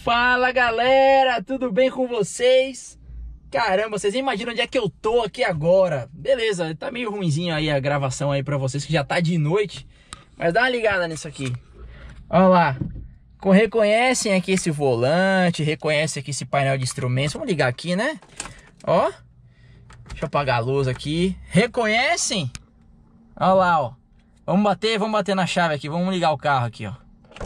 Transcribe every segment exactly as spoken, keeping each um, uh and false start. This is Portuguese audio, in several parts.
Fala galera, tudo bem com vocês? Caramba, vocês imaginam onde é que eu tô aqui agora? Beleza, tá meio ruinzinho aí a gravação aí pra vocês, que já tá de noite. Mas dá uma ligada nisso aqui. Olha lá, reconhecem aqui esse volante, reconhecem aqui esse painel de instrumentos. Vamos ligar aqui, né? Ó, deixa eu apagar a luz aqui. Reconhecem? Olha lá, ó. Vamos bater, vamos bater na chave aqui, vamos ligar o carro aqui, ó.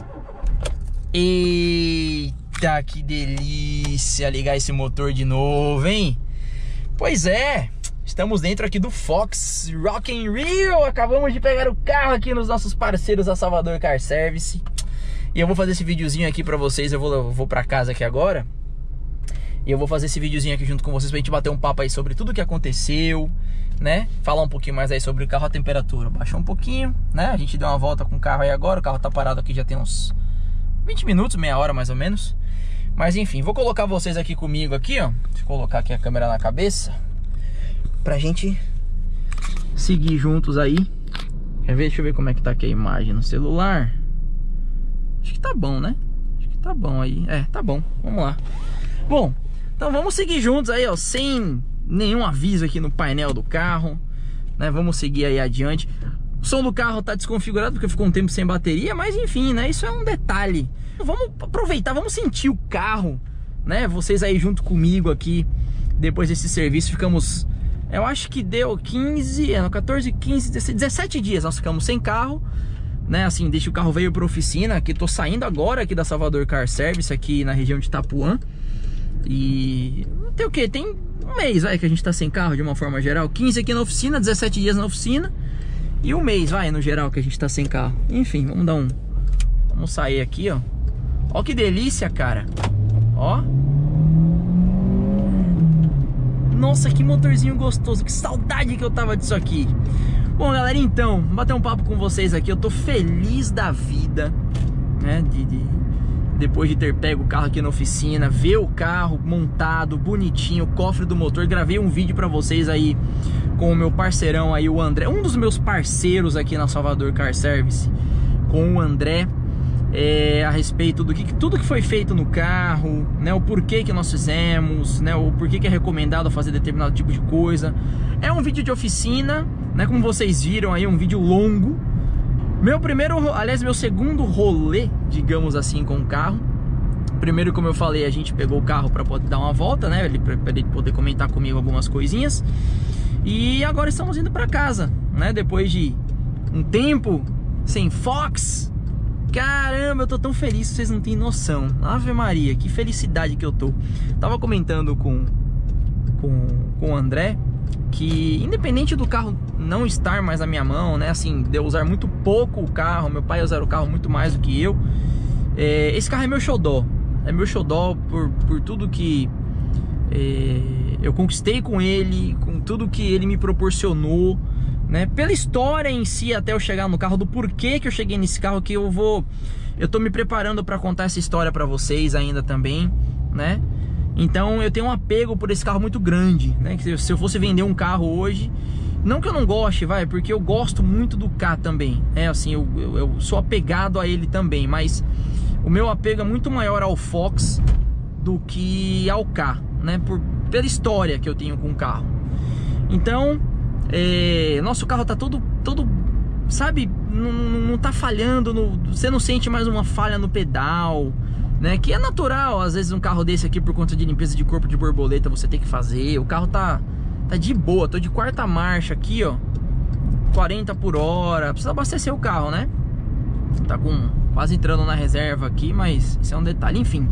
Eita, que delícia ligar esse motor de novo, hein? Pois é, estamos dentro aqui do Fox Rock in Rio. Acabamos de pegar o carro aqui nos nossos parceiros da Salvador Car Service. E eu vou fazer esse videozinho aqui pra vocês. Eu vou, eu vou pra casa aqui agora. E eu vou fazer esse videozinho aqui junto com vocês pra gente bater um papo aí sobre tudo que aconteceu, né? Falar um pouquinho mais aí sobre o carro, a temperatura baixou um pouquinho, né? A gente deu uma volta com o carro aí agora. O carro tá parado aqui já tem uns vinte minutos, meia hora mais ou menos. Mas enfim, vou colocar vocês aqui comigo aqui, ó. Deixa eu colocar aqui a câmera na cabeça pra gente seguir juntos aí. Quer ver? Deixa eu ver como é que tá aqui a imagem no celular. Acho que tá bom, né? Acho que tá bom aí. É, tá bom, vamos lá. Bom, então vamos seguir juntos aí, ó, sem nenhum aviso aqui no painel do carro, né? Vamos seguir aí adiante. O som do carro tá desconfigurado porque ficou um tempo sem bateria, mas enfim, né? Isso é um detalhe. Vamos aproveitar, vamos sentir o carro, né? Vocês aí junto comigo aqui, depois desse serviço, ficamos... Eu acho que deu quinze, quatorze, quinze, dezessete dias nós ficamos sem carro, né? Assim, desde que o carro veio para oficina, que tô saindo agora aqui da Salvador Car Service, aqui na região de Itapuã. E tem o que? Tem um mês, vai, que a gente tá sem carro de uma forma geral. quinze aqui na oficina, dezessete dias na oficina. E um mês, vai, no geral, que a gente tá sem carro. Enfim, vamos dar um... Vamos sair aqui, ó. Ó que delícia, cara. Ó. Nossa, que motorzinho gostoso. Que saudade que eu tava disso aqui. Bom, galera, então, vou bater um papo com vocês aqui. Eu tô feliz da vida, né, de... de... depois de ter pego o carro aqui na oficina, ver o carro montado, bonitinho, o cofre do motor. Gravei um vídeo pra vocês aí com o meu parceirão aí, o André, um dos meus parceiros aqui na Salvador Car Service, com o André, é, a respeito do que tudo que foi feito no carro, né, o porquê que nós fizemos, né, o porquê que é recomendado fazer determinado tipo de coisa. É um vídeo de oficina, né, como vocês viram aí, um vídeo longo. Meu primeiro, aliás, meu segundo rolê, digamos assim, com o carro. Primeiro, como eu falei, a gente pegou o carro para poder dar uma volta, né? Para ele poder comentar comigo algumas coisinhas. E agora estamos indo para casa, né? Depois de um tempo sem Fox. Caramba, eu tô tão feliz que vocês não têm noção. Ave Maria, que felicidade que eu tô. Tava comentando com, com, com o André que, independente do carro não estar mais na minha mão, né, assim, de eu usar muito pouco o carro, meu pai usar o carro muito mais do que eu, é, esse carro é meu xodó, é meu xodó por, por tudo que é, eu conquistei com ele, com tudo que ele me proporcionou, né, pela história em si até eu chegar no carro, do porquê que eu cheguei nesse carro, que eu vou, eu tô me preparando para contar essa história para vocês ainda também, né. Então eu tenho um apego por esse carro muito grande, né? Que se eu fosse vender um carro hoje, não que eu não goste, vai, porque eu gosto muito do K também, é assim, eu, eu, eu sou apegado a ele também, mas o meu apego é muito maior ao Fox do que ao K, né? Por, pela história que eu tenho com o carro. Então, é, nosso carro tá todo, todo, sabe, não, não tá falhando, no, você não sente mais uma falha no pedal, né, que é natural, às vezes um carro desse aqui, por conta de limpeza de corpo de borboleta, você tem que fazer. O carro tá, tá de boa, tô de quarta marcha aqui, ó, quarenta por hora, precisa abastecer o carro, né? Tá com, quase entrando na reserva aqui, mas isso é um detalhe, enfim.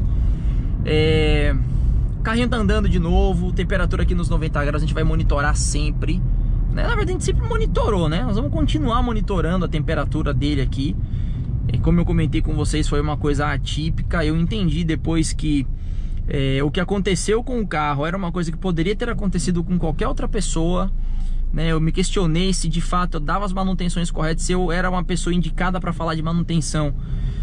É, o carrinho tá andando de novo, temperatura aqui nos noventa graus, a gente vai monitorar sempre, né? Na verdade a gente sempre monitorou, né? Nós vamos continuar monitorando a temperatura dele aqui. E como eu comentei com vocês, foi uma coisa atípica. Eu entendi depois que é, o que aconteceu com o carro era uma coisa que poderia ter acontecido com qualquer outra pessoa, né? Eu me questionei se de fato eu dava as manutenções corretas, se eu era uma pessoa indicada para falar de manutenção.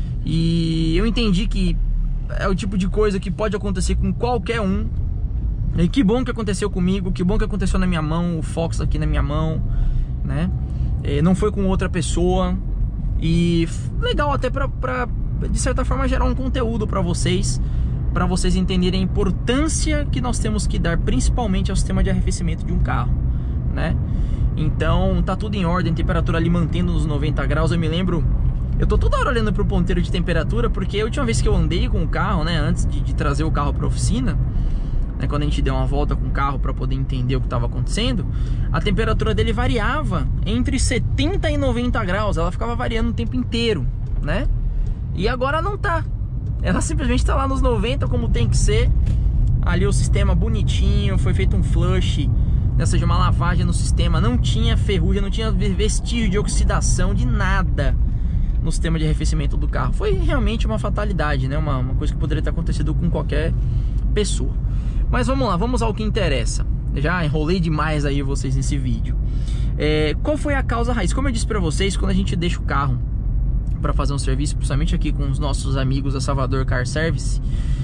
E eu entendi que é o tipo de coisa que pode acontecer com qualquer um. E que bom que aconteceu comigo, que bom que aconteceu na minha mão, o Fox aqui na minha mão, né? É, não foi com outra pessoa. E legal até pra, pra, de certa forma, gerar um conteúdo pra vocês, para vocês entenderem a importância que nós temos que dar principalmente ao sistema de arrefecimento de um carro, né? Então tá tudo em ordem, temperatura ali mantendo nos noventa graus. Eu me lembro, eu tô toda hora olhando pro ponteiro de temperatura, porque a última vez que eu andei com o carro, né, antes de, de trazer o carro pra oficina, né, quando a gente deu uma volta com o carro para poder entender o que estava acontecendo, a temperatura dele variava entre setenta e noventa graus, ela ficava variando o tempo inteiro, né? E agora não tá, ela simplesmente tá lá nos noventa como tem que ser. Ali o sistema bonitinho, foi feito um flush, ou seja, uma lavagem no sistema, não tinha ferrugem, não tinha vestígio de oxidação, de nada no sistema de arrefecimento do carro. Foi realmente uma fatalidade, né? Uma, uma coisa que poderia ter acontecido com qualquer pessoa. Mas vamos lá, vamos ao que interessa. Já enrolei demais aí vocês nesse vídeo. É, qual foi a causa raiz? Como eu disse pra vocês, quando a gente deixa o carro para fazer um serviço, principalmente aqui com os nossos amigos da Salvador Car Service,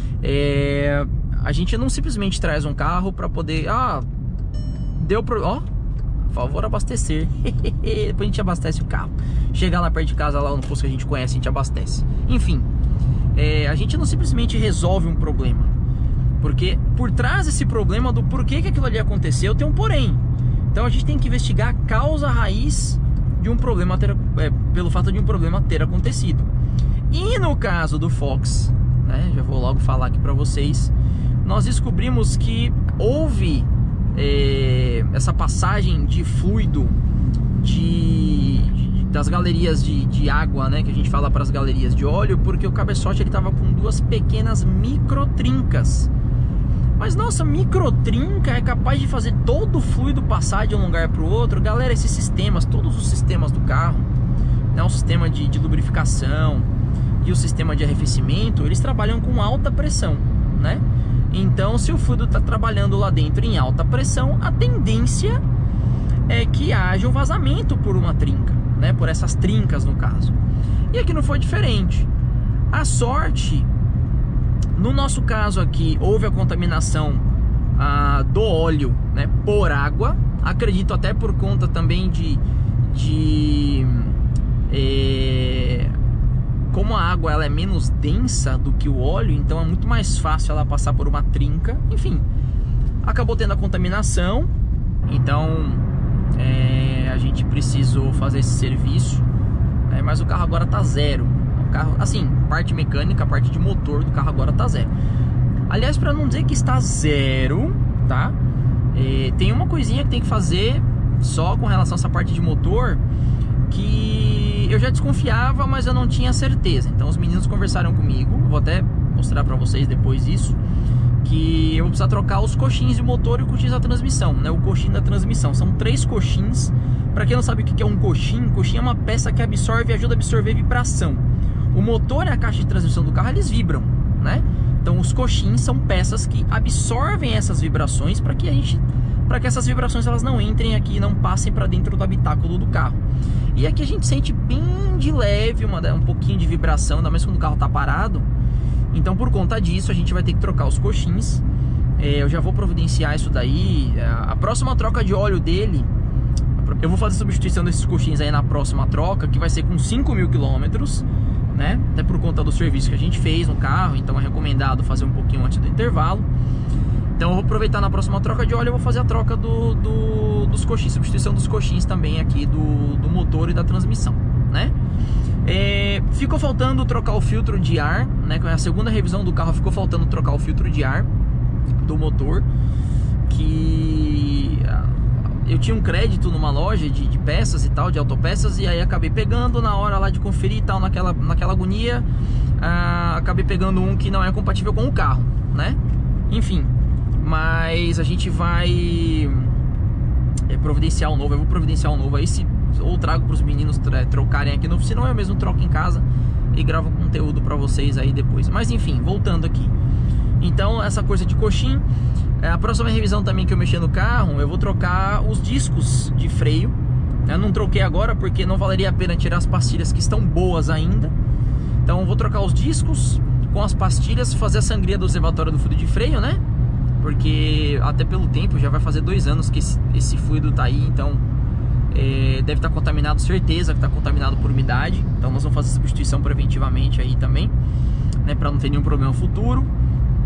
é, a gente não simplesmente traz um carro para poder... Ah, deu pro... Ó, por favor, abastecer. Depois a gente abastece o carro. Chegar lá perto de casa, lá no posto que a gente conhece, a gente abastece. Enfim, é, a gente não simplesmente resolve um problema, porque por trás desse problema do porquê que aquilo ali aconteceu, tem um porém. Então a gente tem que investigar a causa raiz de um problema ter, é, pelo fato de um problema ter acontecido. E no caso do Fox, né, já vou logo falar aqui para vocês, nós descobrimos que houve é, essa passagem de fluido de, de, das galerias de, de água, né, que a gente fala para as galerias de óleo, porque o cabeçote ele estava com duas pequenas microtrincas. Mas nossa, microtrinca é capaz de fazer todo o fluido passar de um lugar para o outro. Galera, esses sistemas, todos os sistemas do carro, né, o sistema de, de lubrificação e o sistema de arrefecimento, eles trabalham com alta pressão, né? Então, se o fluido está trabalhando lá dentro em alta pressão, a tendência é que haja um vazamento por uma trinca, né? Por essas trincas, no caso. E aqui não foi diferente. A sorte... No nosso caso aqui, houve a contaminação ah, do óleo, né, por água. Acredito até por conta também de... de é, como a água ela é menos densa do que o óleo, então é muito mais fácil ela passar por uma trinca. Enfim, acabou tendo a contaminação. Então, é, a gente precisou fazer esse serviço. É, mas o carro agora tá zero. Carro, assim, parte mecânica, parte de motor do carro agora tá zero. Aliás, para não dizer que está zero, tá? É, tem uma coisinha que tem que fazer só com relação a essa parte de motor, que eu já desconfiava, mas eu não tinha certeza. Então os meninos conversaram comigo, eu vou até mostrar para vocês depois isso, que eu vou precisar trocar os coxins de motor e o coxins da transmissão, né? O coxim da transmissão, são três coxins. Para quem não sabe o que é um coxim, coxim é uma peça que absorve e ajuda a absorver vibração. O motor e a caixa de transmissão do carro, eles vibram, né? Então os coxins são peças que absorvem essas vibrações para que a gente, para que essas vibrações elas não entrem aqui e não passem para dentro do habitáculo do carro. E aqui a gente sente bem de leve uma, um pouquinho de vibração, ainda mais quando o carro está parado. Então por conta disso a gente vai ter que trocar os coxins. É, eu já vou providenciar isso daí. A próxima troca de óleo dele, eu vou fazer a substituição desses coxins aí na próxima troca, que vai ser com cinco mil quilômetros. Né? Até por conta do serviço que a gente fez no carro, então é recomendado fazer um pouquinho antes do intervalo. Então eu vou aproveitar na próxima troca de óleo, eu vou fazer a troca do, do, dos coxins, substituição dos coxins também aqui do, do motor e da transmissão, né? É, ficou faltando trocar o filtro de ar, né? Com a segunda revisão do carro ficou faltando trocar o filtro de ar do motor, que eu tinha um crédito numa loja de, de peças e tal, de autopeças, e aí acabei pegando na hora lá de conferir e tal, naquela, naquela agonia, ah, acabei pegando um que não é compatível com o carro, né? Enfim, mas a gente vai é, providenciar um novo, eu vou providenciar um novo aí, se, ou trago para os meninos trocarem aqui no oficina, ou eu mesmo troco em casa e gravo conteúdo para vocês aí depois. Mas enfim, voltando aqui. Então essa coisa de coxim, a próxima revisão também que eu mexer no carro, eu vou trocar os discos de freio. Eu não troquei agora porque não valeria a pena tirar as pastilhas que estão boas ainda. Então eu vou trocar os discos com as pastilhas, fazer a sangria do reservatório do fluido de freio, né? Porque até pelo tempo, já vai fazer dois anos que esse, esse fluido tá aí, então é, deve estar contaminado, certeza que está contaminado por umidade. Então nós vamos fazer substituição preventivamente aí também, né? Para não ter nenhum problema futuro.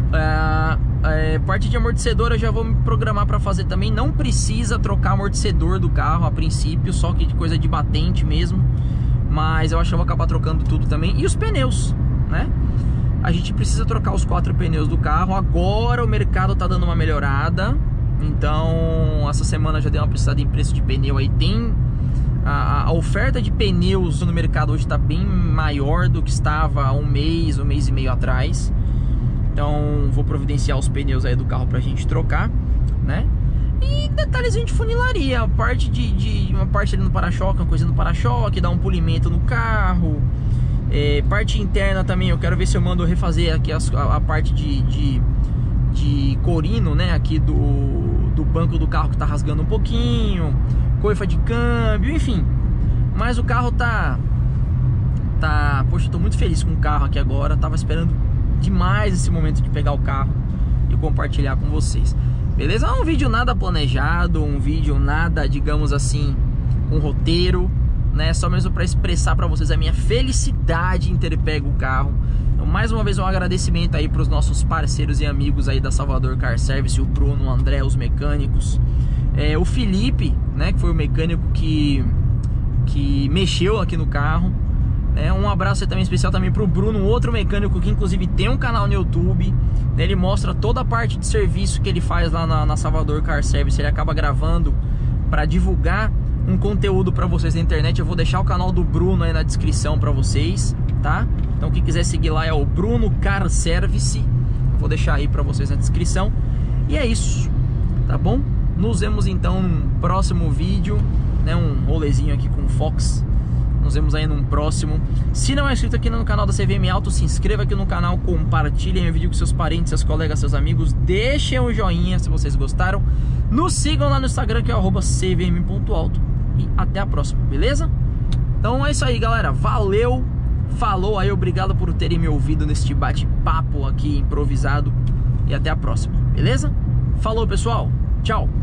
é, é, parte de amortecedor eu já vou me programar para fazer também. Não precisa trocar amortecedor do carro a princípio, só que de coisa de batente mesmo. Mas eu acho que eu vou acabar trocando tudo também. E os pneus, né? A gente precisa trocar os quatro pneus do carro. Agora o mercado tá dando uma melhorada. Então essa semana já deu uma precisada em preço de pneu aí. Tem a, a oferta de pneus no mercado hoje está bem maior do que estava há um mês, um mês e meio atrás. Então vou providenciar os pneus aí do carro pra gente trocar, né? E detalhezinho de funilaria, a parte de, de uma parte ali no para-choque, uma coisa no para-choque, dar um polimento no carro. É, parte interna também, eu quero ver se eu mando refazer aqui as, a, a parte de, de, de corino, né? Aqui do, do banco do carro que tá rasgando um pouquinho, coifa de câmbio, enfim. Mas o carro tá, tá, poxa, eu tô muito feliz com o carro aqui agora. Tava esperando demais esse momento de pegar o carro e compartilhar com vocês. Beleza? É um vídeo nada planejado, um vídeo nada, digamos assim, um roteiro, né? Só mesmo para expressar para vocês a minha felicidade em ter pego o carro. Então, mais uma vez um agradecimento aí para os nossos parceiros e amigos aí da Salvador Car Service, o Bruno, o André, os mecânicos, é, o Felipe, né? Que foi o mecânico que que mexeu aqui no carro. É, um abraço aí também especial também pro Bruno, outro mecânico que inclusive tem um canal no YouTube, né? Ele mostra toda a parte de serviço que ele faz lá na, na Salvador Car Service. Ele acaba gravando para divulgar um conteúdo para vocês na internet. Eu vou deixar o canal do Bruno aí na descrição para vocês, tá? Então quem quiser seguir lá é o Bruno Car Service. Eu vou deixar aí para vocês na descrição. E é isso, tá bom? Nos vemos então num próximo vídeo, né? Um rolezinho aqui com o Fox. Nos vemos aí num próximo. Se não é inscrito aqui no canal da C V M Auto, se inscreva aqui no canal, compartilhem o vídeo com seus parentes, seus colegas, seus amigos. Deixem um joinha se vocês gostaram. Nos sigam lá no Instagram, que é arroba C V M ponto auto. E até a próxima, beleza? Então é isso aí, galera. Valeu, falou aí, obrigado por terem me ouvido neste bate-papo aqui improvisado. E até a próxima, beleza? Falou, pessoal. Tchau.